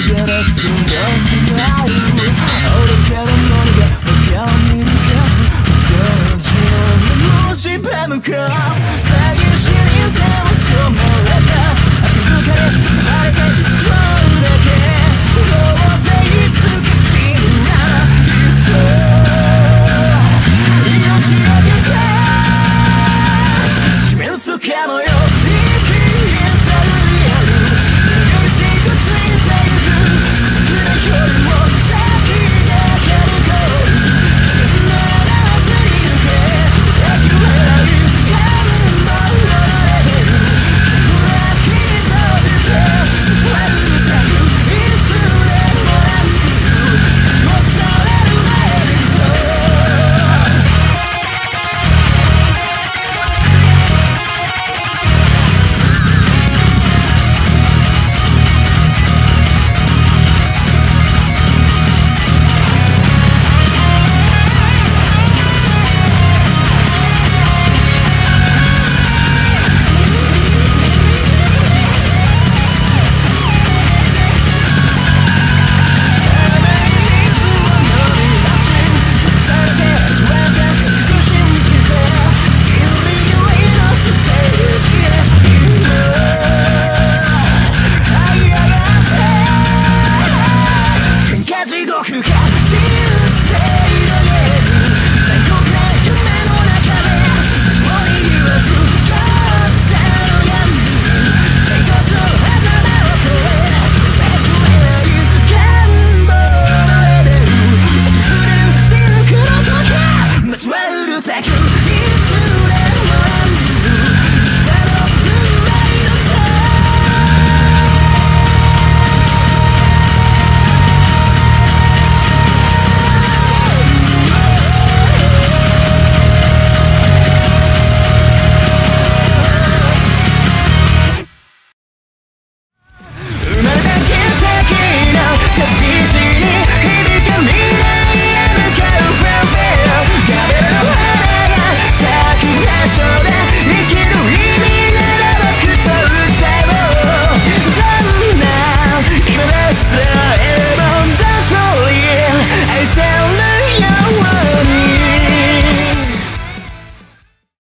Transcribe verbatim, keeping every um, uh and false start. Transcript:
がらすんでしまう愚かなものが他を見抜かず正常な虫歯向かう詐欺師に手を染まれた熱くかれ離れてディストロイだけどうせいつか死ぬならいっそ命を懸け示すかのよ生きさるリアルより近づいてゆく孤独な距離を先駆けるゴール危険ならずに抜け先を狙う闇のレベル暗き情実偽る先いつでも何に先を腐れるレベル地獄が